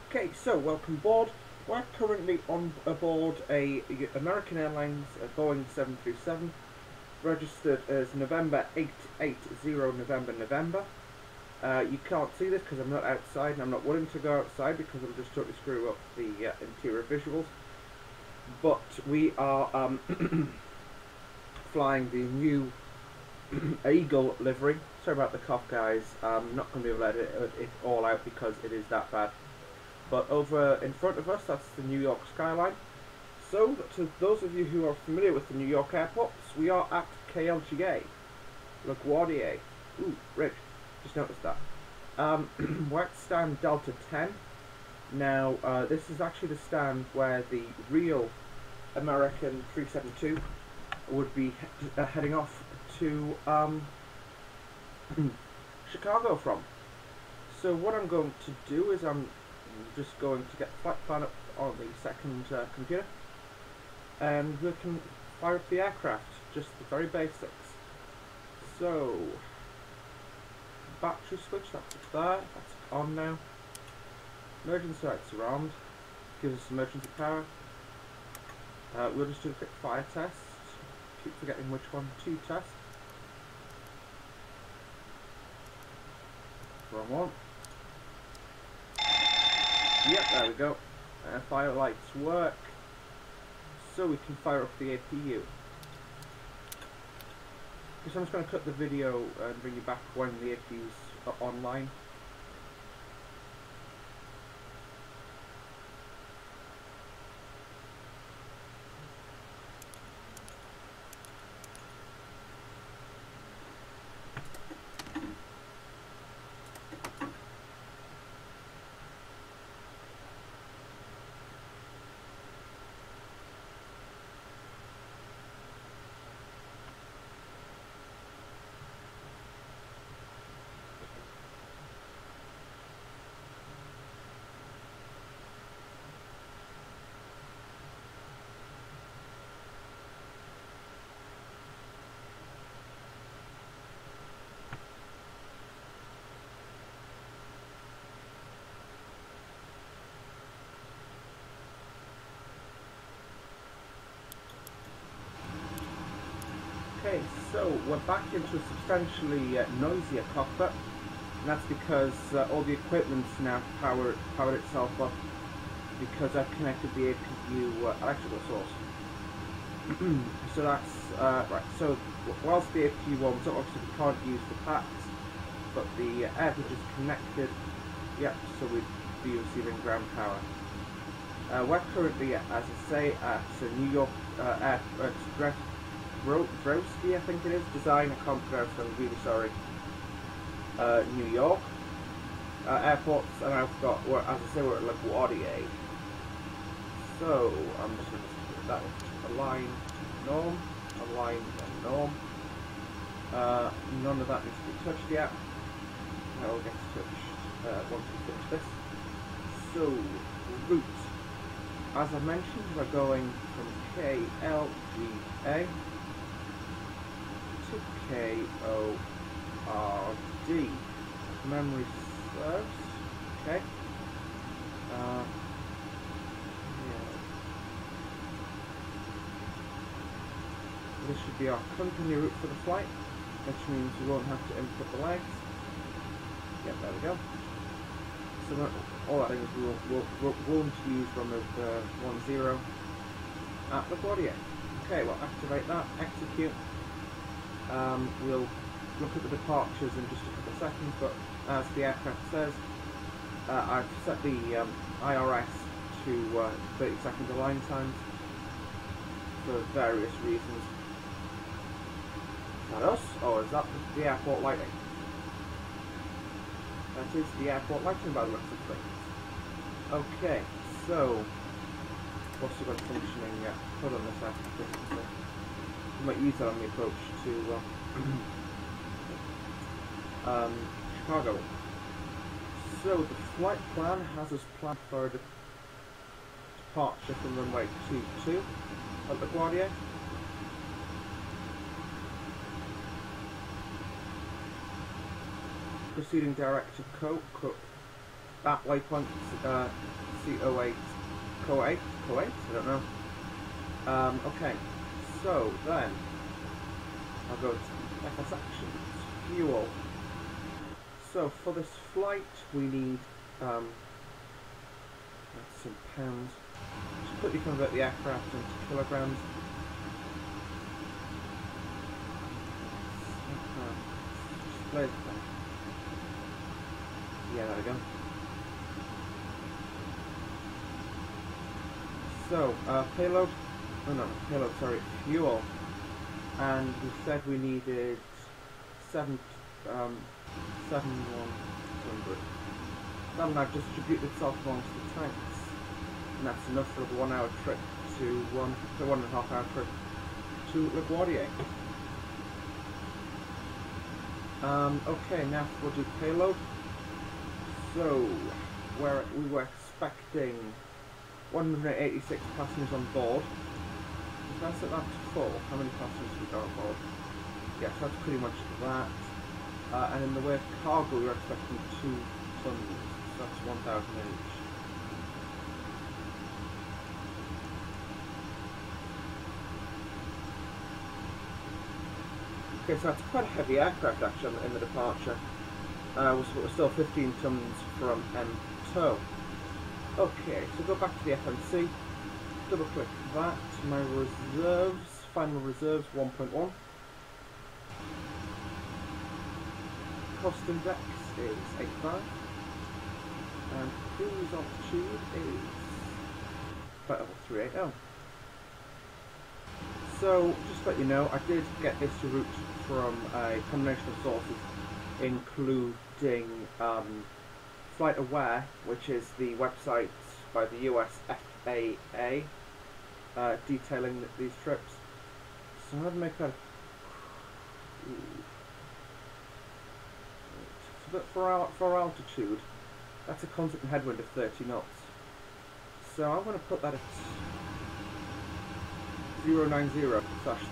Okay, so welcome aboard. We're currently on aboard a American Airlines Boeing 737, registered as November 880 November. You can't see this because I'm not outside and I'm not willing to go outside because it'll just totally screw up the interior visuals. But we are flying the new Eagle livery. Sorry about the cough, guys. I'm not going to be able to edit it all out because it is that bad. But over in front of us, that's the New York skyline. So, to those of you who are familiar with the New York airports, we are at KLGA, LaGuardia. Ooh, Rich, just noticed that. We're at stand Delta 10. Now, this is actually the stand where the real American 372 would be heading off to Chicago from. So what I'm going to do is I'm just going to get flight plan up on the second computer, and we can fire up the aircraft, just the very basics. So, battery switch, that's up there, that's on now. Emergency lights are on, gives us emergency power. We'll just do a quick fire test. Keep forgetting which one to test. Wrong one. Yep, there we go. Fire lights work. So we can fire up the APU. So I'm just going to cut the video and bring you back when the APU's are online. Okay, so we're back into a substantially noisier cockpit, and that's because all the equipment's now powered itself up because I've connected the APU electrical source. So that's right. So whilst the APU warms up, obviously we can't use the packs, but the air bridge is connected. Yep. So we'd be receiving ground power. We're currently, as I say, at New York Express. Browski, I think it is. Design, I can't pronounce, I'm really sorry. New York. Airports, and I've got, as I say, we're at LaGuardia. So, I'm just going to put that align, norm, align, norm. None of that needs to be touched yet. That will get touched once we finish this. So, route. As I mentioned, we're going from KLGA to KORD. Memory serves. Okay. Yeah. This should be our company route for the flight, which means we won't have to input the legs. Yep, there we go. So all that is we won't use runway 10 at LaGuardia. Okay, we'll activate that, execute. We'll look at the departures in just a couple of seconds, but as the aircraft says, I've set the IRS to 30-second align times for various reasons. Is that us, or is that the airport lighting? That is the airport lighting by the looks of things. Okay, so what's got functioning? Hold on a second. I might use that on the approach to Chicago. So the flight plan has us planned for a departure from runway 22 at LaGuardia. Proceeding direct to at waypoint C08 Kuwait, I don't know. Okay, so then I'll go to FS Actions, Fuel. So for this flight we need that's in pounds. Just quickly convert the aircraft into kilograms. Yeah, there we go. So, payload, payload, sorry, fuel, and we said we needed 7,100. That'll now distribute itself amongst the tanks, and that's enough for the 1 hour trip to the 1.5 hour trip to LaGuardia. Okay, now we'll do payload. So, where we were expecting 186 passengers on board. If I set that to full, how many passengers we got on board? Yes, that's pretty much that. And in the way of cargo, we were expecting 2 tons, so that's 1,000 each. Okay, so that's quite a heavy aircraft actually in the departure. We're still 15 tons from MTOW. Okay, so go back to the FMC, double click that, my reserves, final reserves 1.1. Cost index is 85, and cruise altitude is flight level 380. So, just to let you know, I did get this route from a combination of sources, including FlightAware, which is the website by the US FAA detailing these trips. So I'm going to make that but for altitude, that's a constant headwind of 30 knots. So I'm going to put that at 090/30.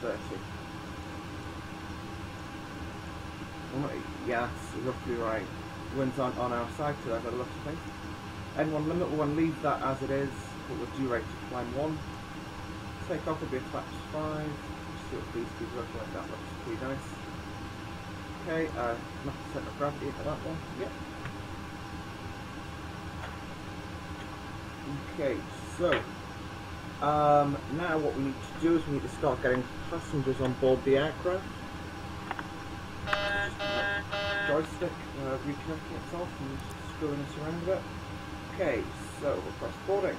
Yeah, that's roughly right. Winds on our side today, I've had a look of things. N1 limit, we'll leave that as it is, but we'll do rate to climb 1. Take off will be a flaps 5. See what these speeds look like, that looks pretty nice. Okay, not the centre of gravity for that one, yep. Okay, so, now what we need to do is we need to start getting passengers on board the aircraft. Joystick reconnecting itself and screwing us around a bit. Okay, so we'll press boarding.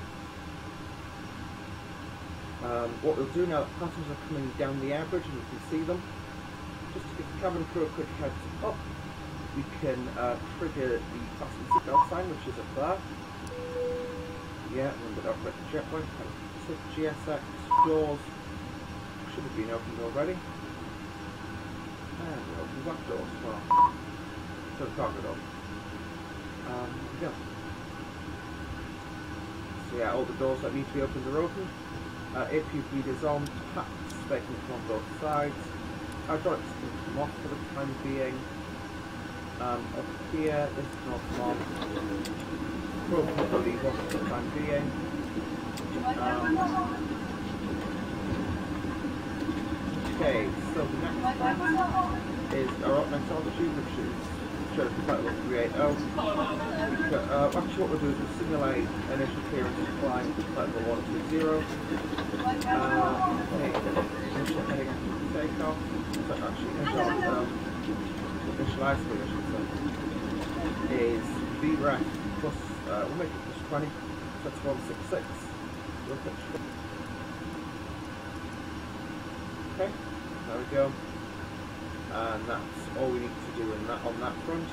What we'll do now that passengers are coming down the air bridge and you can see them, just to give the cabin crew a quick heads up, we can trigger the fasten seatbelt sign, which is up there. Yeah, remember that with the jetway. GSX doors should have been opened already. And we'll open that door as well. So the cargo door. Yeah. So yeah, all the doors that need to be opened are open. APU is on, taps vacant on both sides. Hydraulics can come off for the time being. Up here, this can all come on. Probably leave off for the time being. Okay, so the next one is our next altitude, which is should be quite a lot 380. Actually what we'll do is we'll simulate initial clearance and climb to flight level 120. Okay, initial heading after takeoff. So actually initial airspeed, I should say, is VREF plus, we'll make it plus 20, so that's 166. Okay, there we go. And that's all we need to do on that front.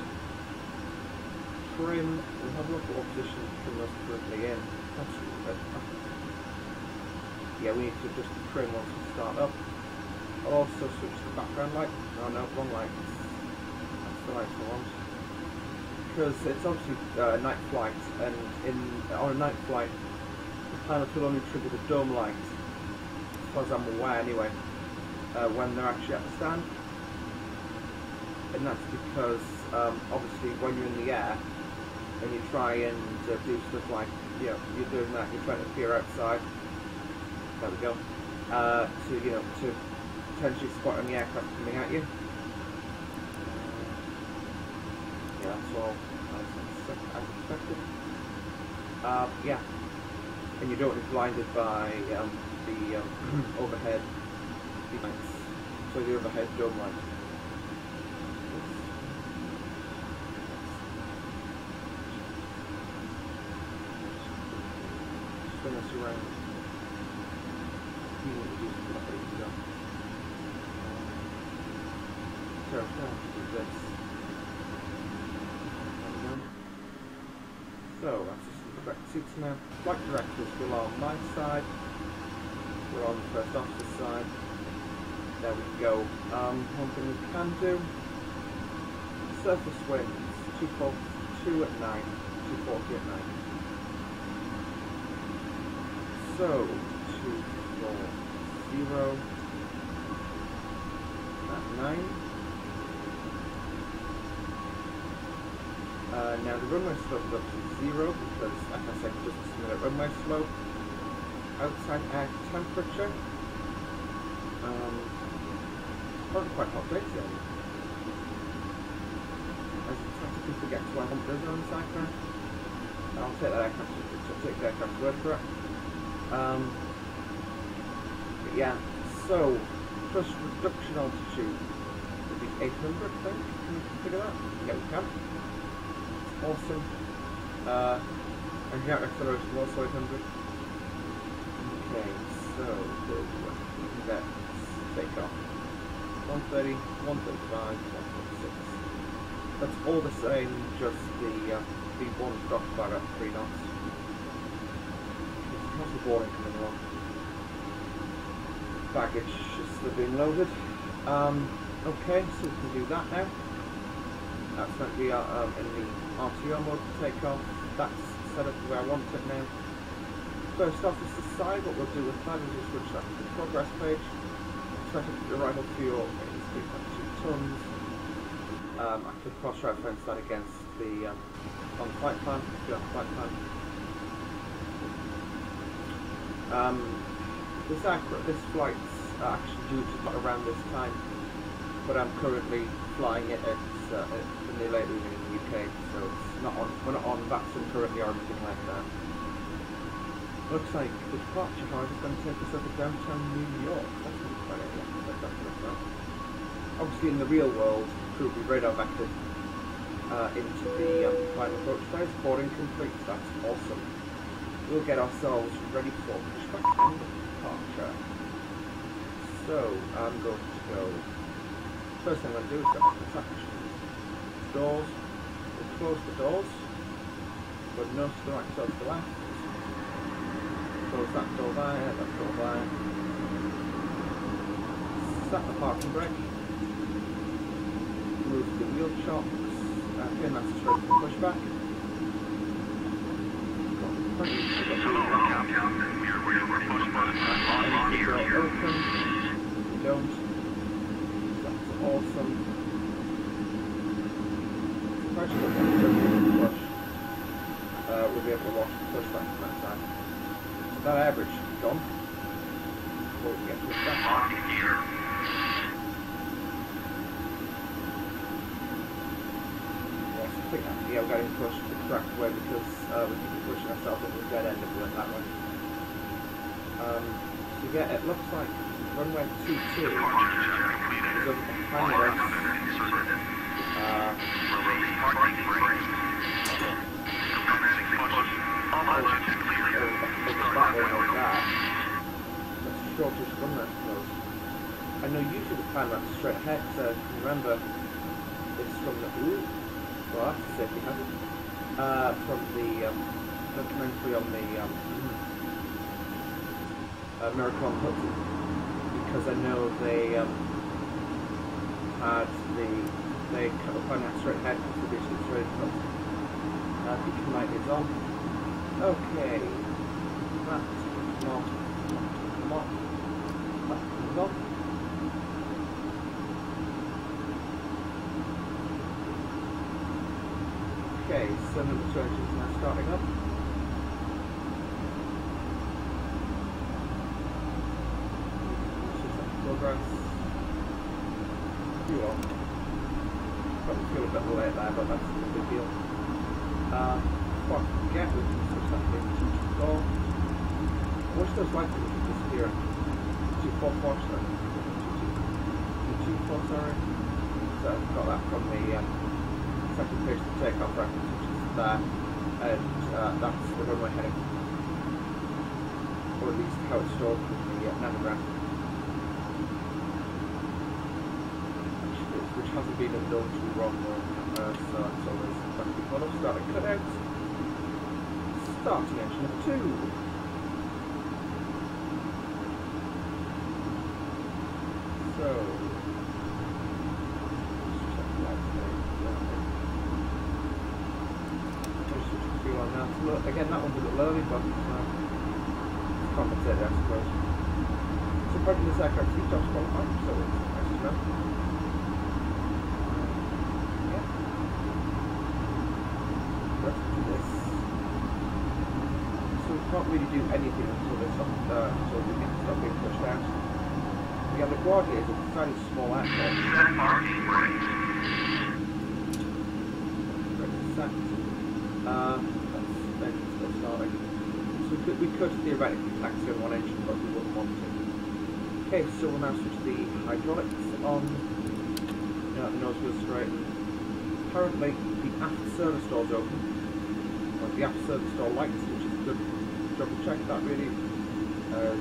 Trim, we'll have a look at what position trim was currently in. That's really good. Yeah, we need to adjust the trim once we start up. I'll also switch the background light. Oh no, wrong light. That's the light I want. Because it's obviously night flight, and on a night flight, the pilots will only trigger the dome light, as far as I'm aware anyway, when they're actually at the stand. And that's because, obviously, when you're in the air, and you try and do stuff like, you know, you're doing that, you're trying to peer outside, there we go, to, you know, to potentially spot any aircraft coming at you. Yeah, that's all as expected. Yeah, and you don't want to be blinded by the overhead lights, so the overhead dome light. Spin us around. You want to do some property to go. So now do this. So that's just the correct seats now. Flight directors will on my side. We're on the first officer's side. There we go. One thing we can do. Surface winds 242 at night, 240 at night. So 240 at 9. Now the runway slope is up to 0 because, like I said, just a similar runway slope. Outside air temperature. Probably quite hot day today. I sometimes forget to wear hunters on the cyclone. I'll take that aircraft's word for it. But yeah, so thrust reduction altitude would be 800, I think. Can we figure that? Yeah, we can. Awesome. And the acceleration was also 800. Okay, so let's take off. 130, 135, 146. That's all the same, just the B1 dropped by about 3 knots. How's the boarding coming along? Baggage is still being loaded. Okay, so we can do that now. That's meant to be in the RTO mode to take off. That's set up the way I want it now. First officer's side, what we'll do with that is just switch that to the progress page. Set up the arrival fuel is 3.2 tons. I could cross-reference that against the on flight plan, flight plan. This flight's actually due to fly around this time, but I'm currently flying it at in the late evening in the UK, so it's not on. We're not on VATSIM currently or anything like that. Looks like the departure, however, is going to take us over downtown New York. That's not quite it. Obviously, in the real world, crew will be radar vectored into the final approach phase. Boarding complete. That's awesome. We'll get ourselves ready for pushback and departure. So I'm going to go. First thing I'm going to do is go to the doors. We'll close the doors, but nose to the right, so to the left. Close that door there, that door there. Set the parking brake. Move the wheel chocks. Pin that straight for pushback. Open. We don't. That's awesome. Pressure push. We'll be able to watch the pushback from that side. That average gone. Before we get pushed back. Yeah, we're getting pushed the correct way because we keep pushing ourselves into the dead end if we went that way. So yeah, it looks like runway 22 is behind us. Shortest runway, I suppose. I know usually the plan runs straight ahead, so remember this from the well, that's a safety hazard. From the documentary on the Miracle on Hudson, because I know they cut the plan out straight ahead because the distance was really close. Beacon light is on. Okay, that's not. On. Okay, so the two engines now starting up. Progress. You are. Probably feel a bit late there, but that's no big deal. What I get with this is that door. I wish those lights would disappear. 244, sorry. 224, sorry. So I've got that from the second page to takeoff reference, which is there. And that's the runway heading. Or at least how it's stored in the navigation. Which hasn't been indulged in wrong so it's always exactly what I've started cut out. Starting engine of 2. So look, again, that one's a little early, but compensated, I suppose. So probably this aircraft heat job's qualified, so it's nice to know. Can't really do anything until we get stuff being pushed out. The LaGuardia is a fairly small airport. Set. That's still starting. So we could theoretically taxi on one engine, but we wouldn't want to. Okay, so we'll now switch the hydraulics on. The nose wheel straight. Currently, the aft service door's open. Well, the aft service door lights, which is good. Double check that really as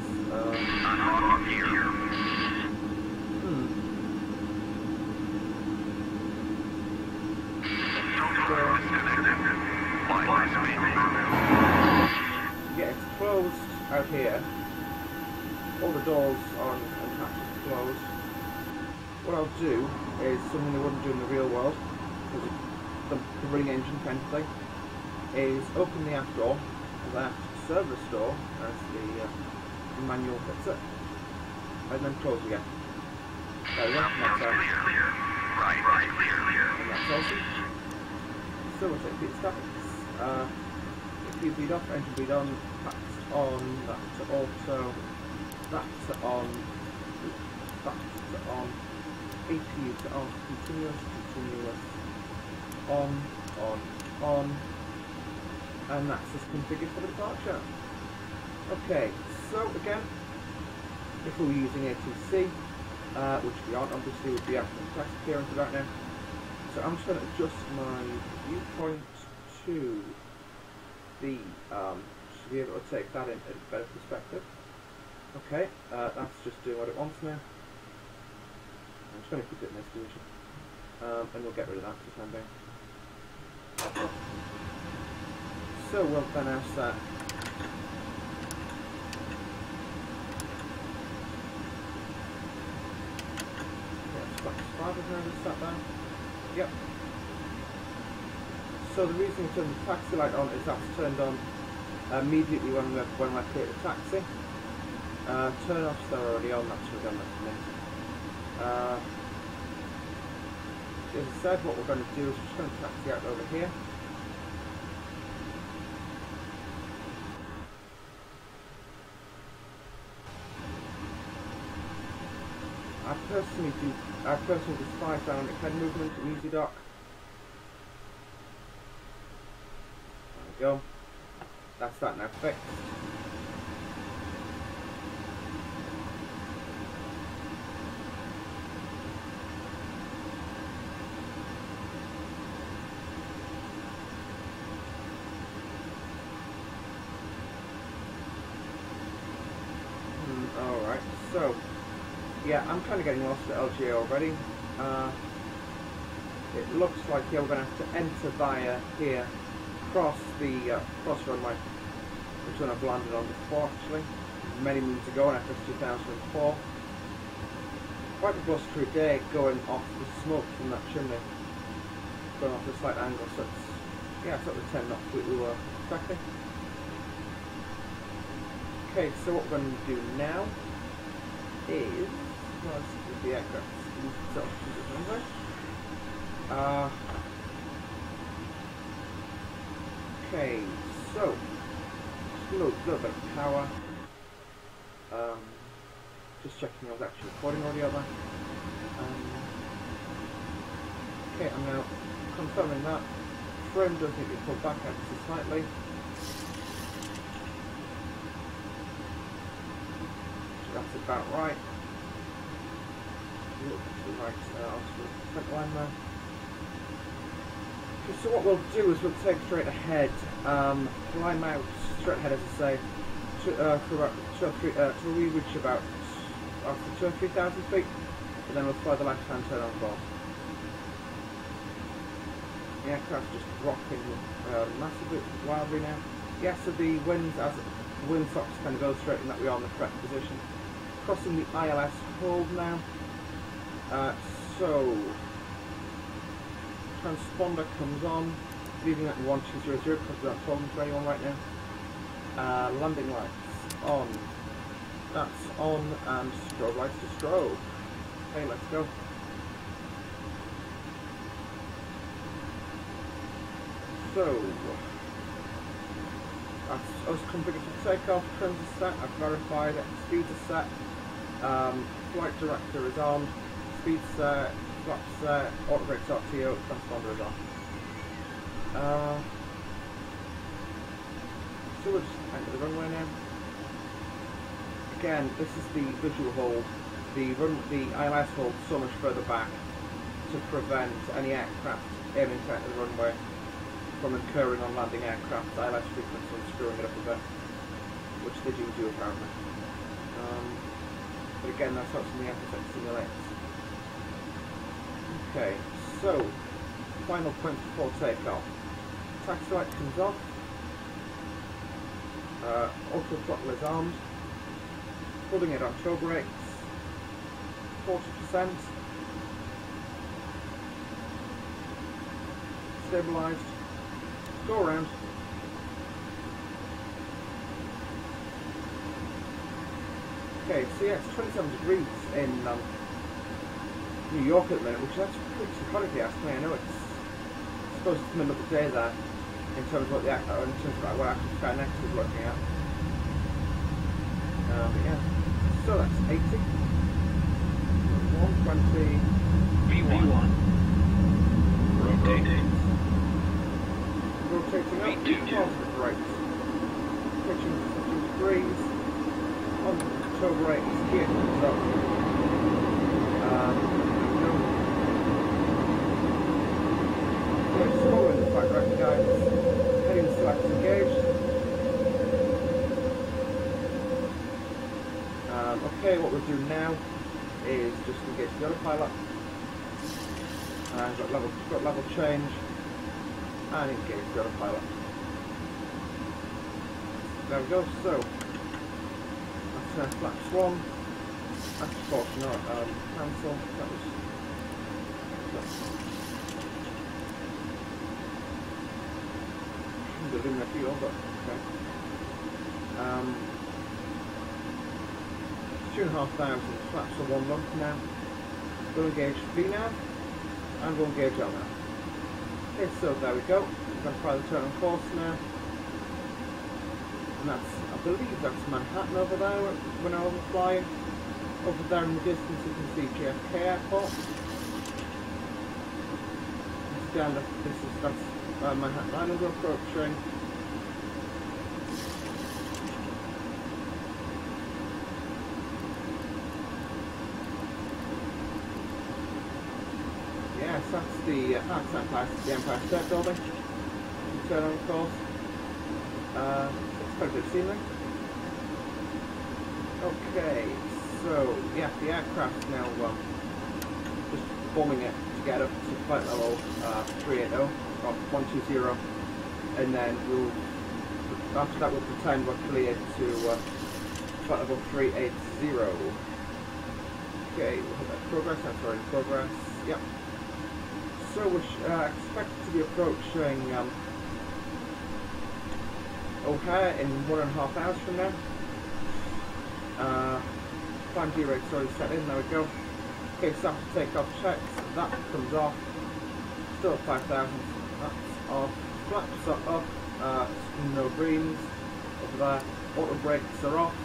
yeah, it's closed out here. All the doors on and hatches closed. What I'll do is something they wouldn't do in the real world, because the running engine kind of thing, is open the aft door, that service door as the manual fits it, and then close again. There we go, that's out. And that's awesome. So we'll take the statics. If bleed off, engine bleed on, that's on, that's to auto, that's to on, that's to on, APU to on, continuous, on, and that's just configured for the departure. Okay, so again, if we were using ATC, which we aren't obviously with the actual tax clearance right now, so I'm just going to adjust my viewpoint to the, should be able to take that in a better perspective. Okay, that's just doing what it wants now. I'm just going to keep it in this position, and we'll get rid of that for the time being. So we'll then have that. Yep. So the reason we turn the taxi light on is that's turned on immediately when we create the taxi. Turn offs are already on, that's what we're going to as I said, what we're going to do is we're just going to taxi out over here. I personally despise dynamic head movement in EasyDock. There we go. That's that now fixed. Alright, so yeah, I'm kind of getting lost at LGA already. It looks like we're going to have to enter via here, cross the cross runway, which one I've landed on before actually, many moons ago, in FS 2004. Quite a blustery day going off the smoke from that chimney, going off a slight angle, so it's, yeah, sort of the 10 knots we were expecting. Okay, so what we're going to do now is, let's do the aircraft itself to the runway. Okay, so just a little bit of power. Just checking I was actually recording audio there. Okay, I'm now confirming that. Frame does need to be pulled back ever so slightly. So that's about right. A little bit to the right, onto the front line there. Okay, so what we'll do is we'll take straight ahead, climb out straight ahead, as I say, till we reach about after 2,000 or 3,000 feet, and then we'll fly the left-hand turn on board. The aircraft's just rocking massively, wildly now. Yeah, so the winds, as the wind stops, kind of illustrating that we are in the correct position. Crossing the ILS hold now. So transponder comes on, leaving at 1200 because we're not talking to anyone right now. Landing lights on. That's on, and strobe lights to strobe. Okay, let's go. So that's us configured for takeoff. Trims are set. I've verified it. Speeds are set. Flight director is on. Speed set. Flaps set. Auto brakes RTO. Transponder is on. So we'll just enter the runway now. Again, this is the visual hold. The ILS hold so much further back to prevent any aircraft aiming to enter the runway from incurring on landing aircraft ILS frequency and screwing it up a bit, which they do apparently. But again, that's something the FSX simulates. Okay, so final point before takeoff. Taxi light comes off. Auto throttle is armed. Holding it on toe brakes. 40%. Stabilised. Go around. Okay, so yeah, it's 27 degrees in New York at the minute, which that's pretty psychotic, if you ask me. I know it's, I suppose it's the middle of the day there, in terms of what what actually Skynex is looking at. But yeah, so that's 80. 120. V1. Rotate. Rotating up, positive right. Pitching 15 degrees. On the toe brakes, gear comes up. So it's following the flight director guides. Heading select engaged. Okay, what we'll do now is just engage the autopilot. Got level change. And engage the autopilot. There we go, so that's flaps 1. That's of course not cancel. That was shouldn't have been a fuel, but okay. 2,500 flaps for 1 month now. We'll engage VNAV and we'll engage LNAV. Okay, so there we go. We're going to try the turn on course now. And that's, I believe that's Manhattan over there when I was flying. Over there in the distance you can see JFK Airport. Down that's Manhattan Island we're approaching. Yes, that's the Empire State Building. Turn on course. It's quite a bit of scenery. Okay, so yeah, the aircraft's now just bombing it to get up to flight level 380 or 120, and then after that we'll pretend we're cleared to flight level 380. Okay, we'll hit that progress. That's already in progress. Yep. So we're expected to be approaching O'Hare in 1.5 hours from now. Climb D rate's already set in, there we go. Okay, so after takeoff checks, that comes off. Still at 5,000, that's off. Flaps are up. no greens. Over there, auto brakes are off.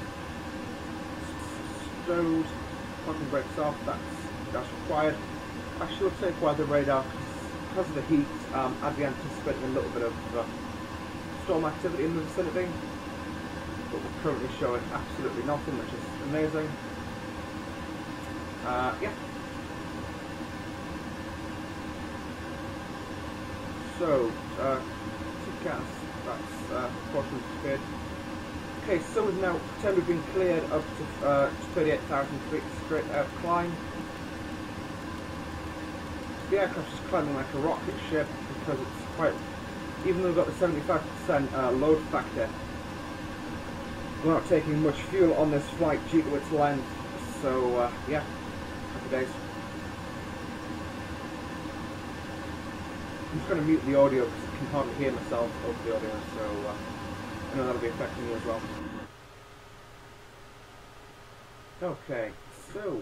Stowed. Parking brakes off. That's required. I should take weather radar because of the heat. I'd be anticipating a little bit of storm activity in the vicinity, but we're currently showing absolutely nothing, which is amazing. Yeah. So, gas, that's portion cleared. Okay, so we've now pretend we've been cleared up to 38,000 feet straight out climb. The aircraft's just climbing like a rocket ship because it's quite, even though we've got the 75% load factor, we're not taking much fuel on this flight due to its length. So, yeah, happy days. I'm just going to mute the audio because I can hardly hear myself over the audio, so I know that'll be affecting you as well. Okay, so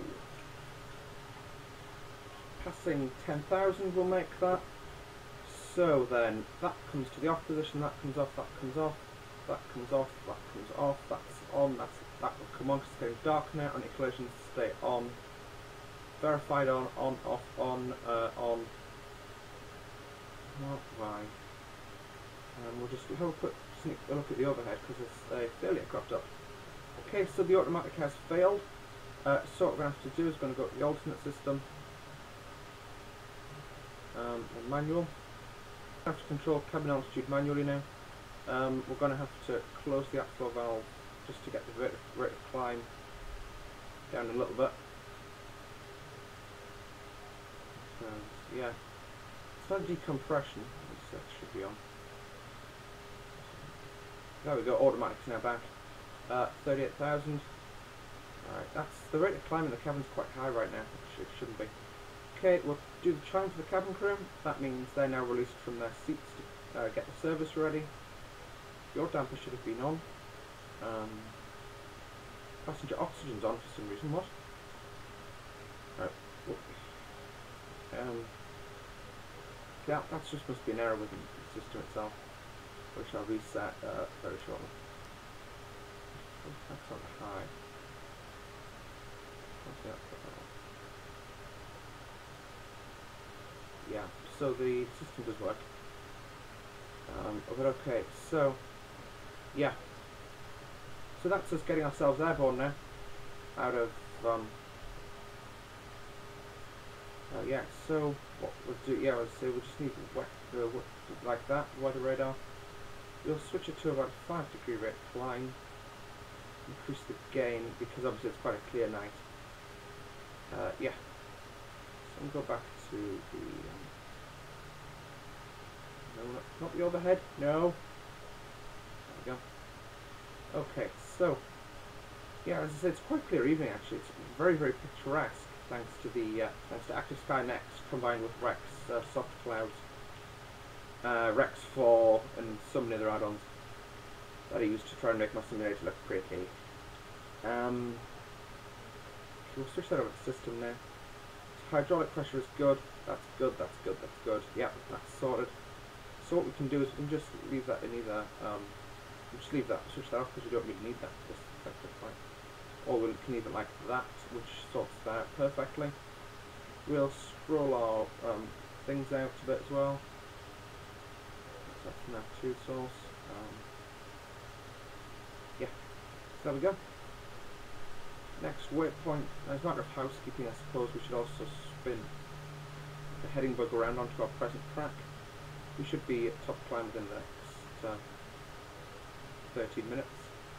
passing 10,000 will make that. So then that comes to the off position, that comes off, that comes off, that comes off, that comes off, that's on, that will come on because it's getting dark now, and collisions stay on. Verified on, off, on. Not right. We'll just have a quick sneak a look at the overhead because it's a failure cropped up. Okay, so the automatic has failed. So what we're going to have to do is going to go to the alternate system and manual. We have to control cabin altitude manually now. We're going to have to close the outflow valve just to get the rate of climb down a little bit. So, yeah. It's decompression, that should be on. There we go, automatic's now back. 38,000. Alright, that's the rate of climb in the cabin's quite high right now, which it shouldn't be. Okay, we'll do the chime for the cabin crew. That means they're now released from their seats to get the service ready. Your damper should have been on. Passenger oxygen's on for some reason, what? Alright. Yeah, that's just must be an error within the system itself, which I'll reset very shortly. That's on high. Yeah, so the system does work. But okay, so yeah, so that's us getting ourselves airborne now, out of yeah. So what we'll do, yeah, let's say we'll just need like that weather radar. We'll switch it to about 5-degree rate climb. Increase the gain because obviously it's quite a clear night. Yeah. So I'm going to go back to the no, not the overhead. No. There we go. Okay, so yeah, as I said, it's quite clear evening actually. It's very, very picturesque thanks to the thanks to Active Sky Next combined with Rex soft clouds, Rex 4, and so many other add-ons that I used to try and make my simulator look pretty. We'll switch that over to system now. So hydraulic pressure is good. That's good. That's good. That's good. Yep, that's sorted. So what we can do is we can just leave that in either. We'll just leave that. Switch that off because we don't really need that. Just effective fine. Or we can leave it like that, which sorts that out perfectly. We'll scroll our things out a bit as well. That's nav 2 source. Yeah. So there we go. Next waypoint, as a matter of housekeeping, I suppose we should also spin the heading bug around onto our present track. We should be at top climb within the next 13 minutes.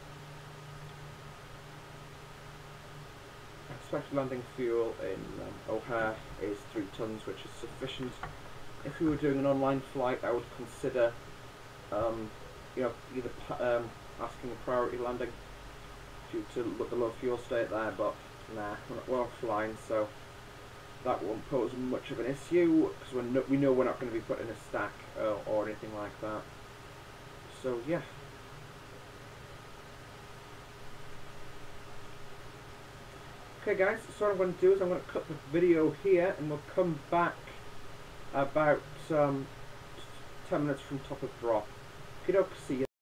Expected landing fuel in O'Hare is 3 tons, which is sufficient. If we were doing an online flight, I would consider, you know, either asking a priority landing due to the low fuel state there, but nah, we're offline, so that won't pose much of an issue because we know we're not going to be put in a stack or anything like that. So yeah. Okay guys, so what I'm going to do is I'm going to cut the video here and we'll come back about 10 minutes from top of drop. Okie doke, see you.